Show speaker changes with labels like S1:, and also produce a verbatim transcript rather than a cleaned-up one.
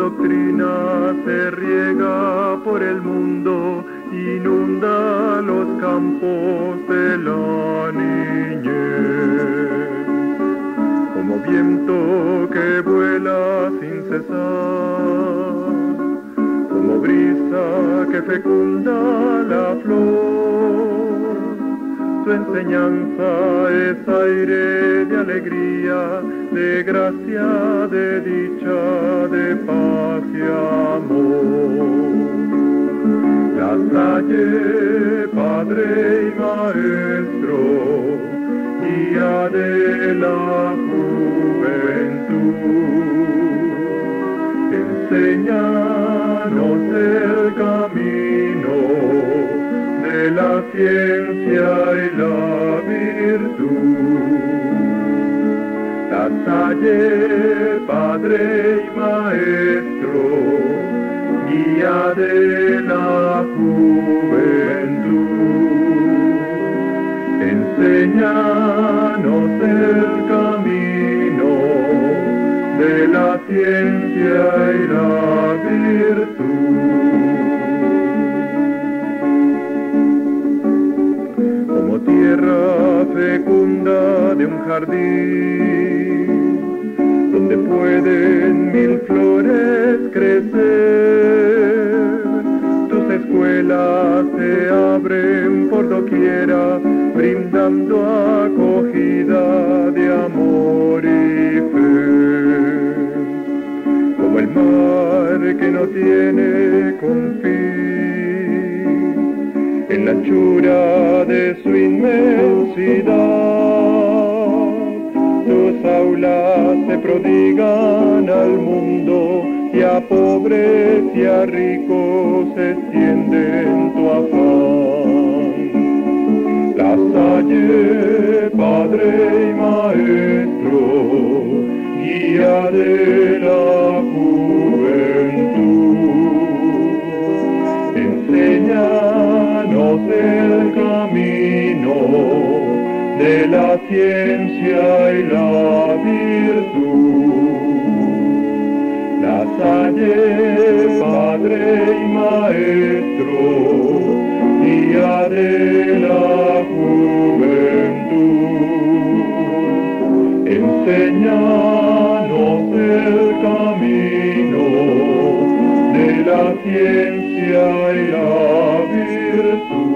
S1: doctrina se riega por el mundo, inunda los campos de la niñez. Como viento que vuela sin cesar, como brisa que fecunda la flor, su enseñanza es aire de alegría, de gracia, de dicha, de paz y amor. La Salle, Padre y Maestro, guía de la juventud, enséñanos el camino de la ciencia y la virtud. La Salle, Padre y Maestro, guía de la juventud, enséñanos el camino de la ciencia y la virtud. Como tierra fecunda de un jardín, donde pueden mil flores crecer, tus escuelas se abren por doquiera, brindando acogida de amor y fe. Como el mar que no tiene confín, en la anchura de su inmensidad, tus aulas se prodigan al mundo, y a pobres y a ricos se extienden tu afán. La Salle, Padre y Maestro, guía de la juventud, enséñanos el camino de la ciencia y la virtud. La Salle, Padre y Maestro, guía de la juventud, enséñanos el camino de la ciencia y la virtud.